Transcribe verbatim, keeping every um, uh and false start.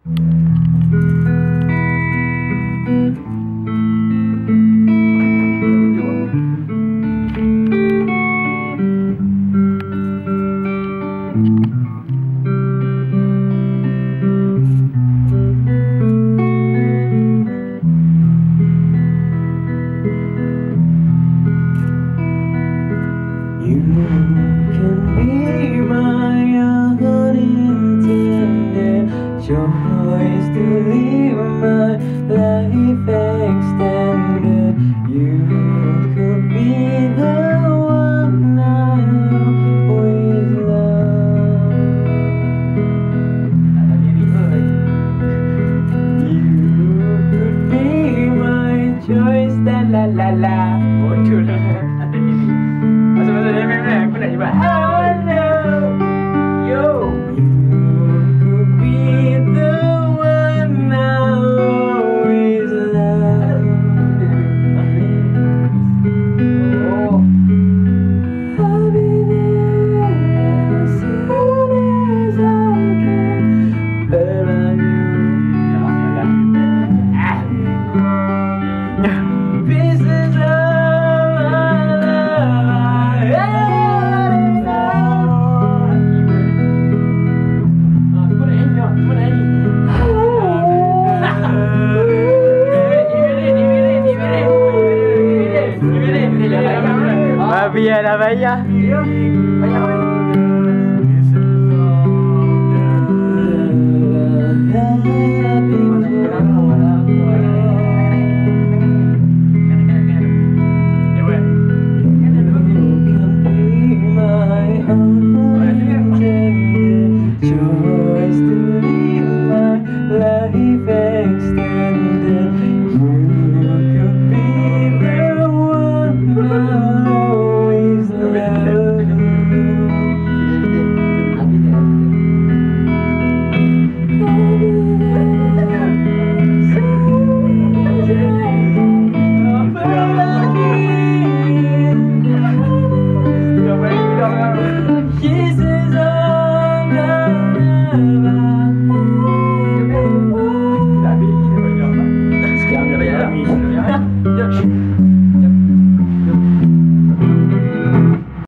Choice to live my life extended. You could be the one I always love. You could be my choice. La la la la. Bocor lah. Ada diri. Masa-masa dia memang aku nak cuba. Hello. Yo. Biar dah bayar. Bayar.